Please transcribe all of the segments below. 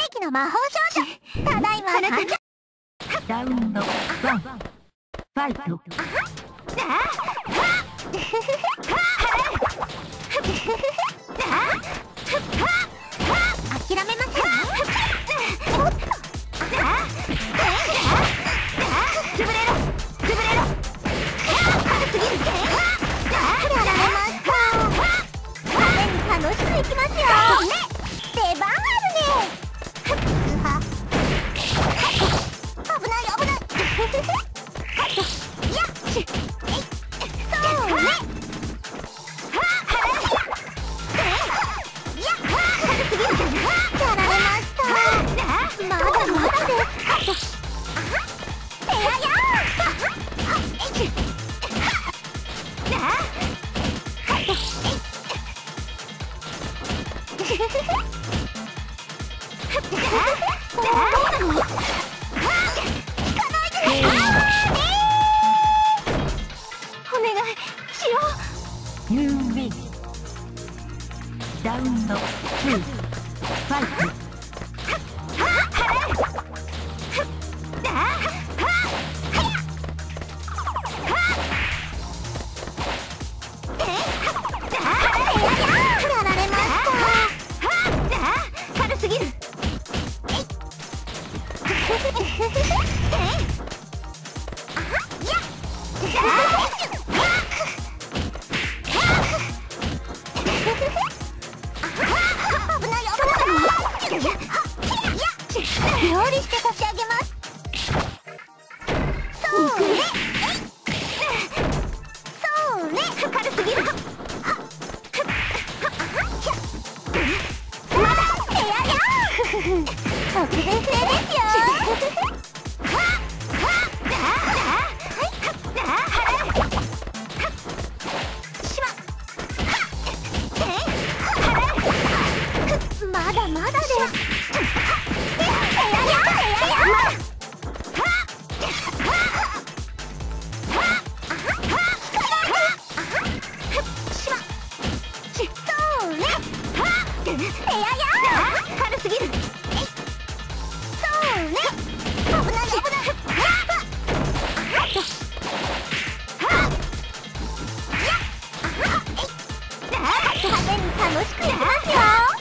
撃の魔法少女。ただいま参上。 ラウンド1、ファイト。 諦めませんね。潰れろ潰れろ。軽すぎる。やられました。楽しくいきますよ。出番あるね。危ない危ない。やっそうね。やっ軽すぎる。やられました。まだまだです。てややお願いしよう。 You win. ラウンド2、ファイト。 料理して差し上げます。そうね。そうね。軽すぎる。まだやや特別製ですよ。まだまだです。軽すぎる。そうね。危ない危ない。派手に楽しくいきますよ。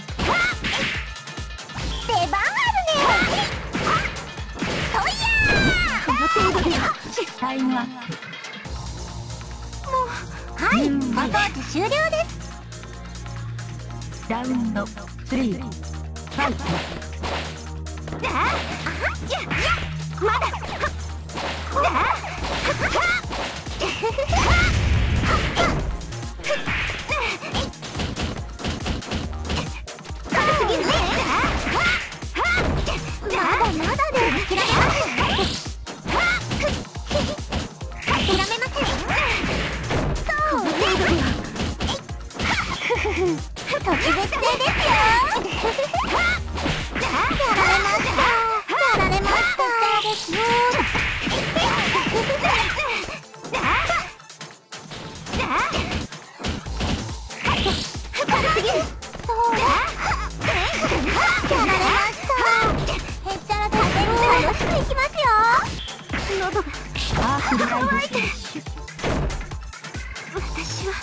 出番あるね。そいやー。この程度でタイムアッもうはい、お掃除終了です。 プ。ラウンド3、ファイト。 まだ。軽すぎるね。まだまだで諦めません。諦めません。そうね。特別製ですよ。やられました。やられました。ですよ。軽すぎる。そうね。やられました。へっちゃら食べに楽しくいきますよ。喉が渇いてる。私は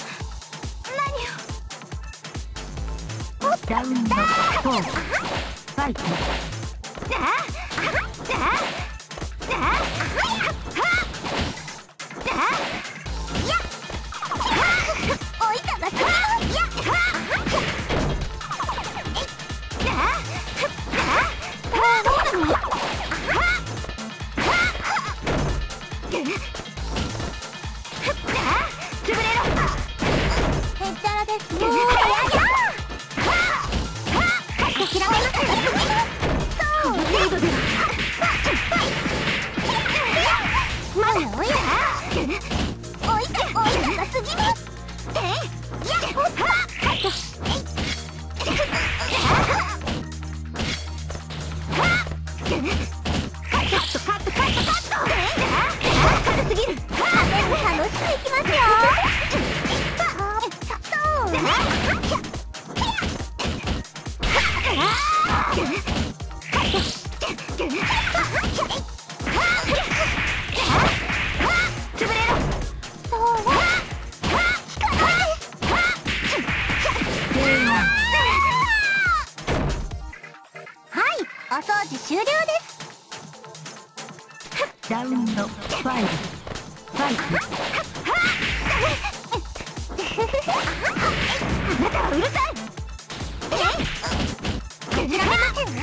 何を。 ラウンド4、ファイト。 おいたがする。へっちゃらですよ。諦めません。そうね。 ラウンド5ファイト。 あなたはうるさい。譲られませんね。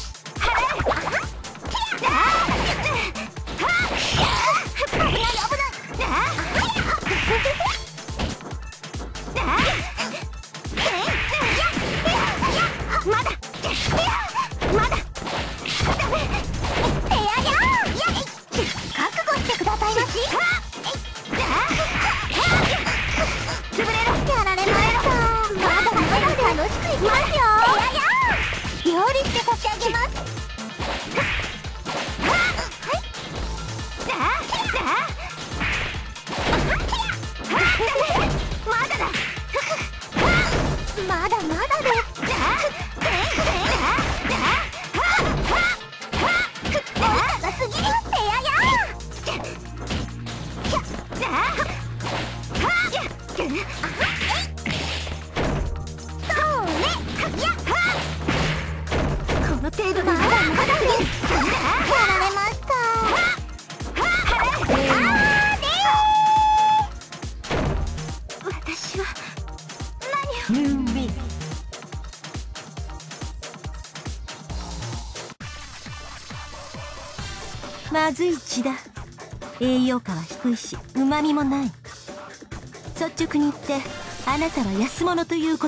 まずい血だ。栄養価は低いし、旨味もない。率直に言って、あなたは安物ということ。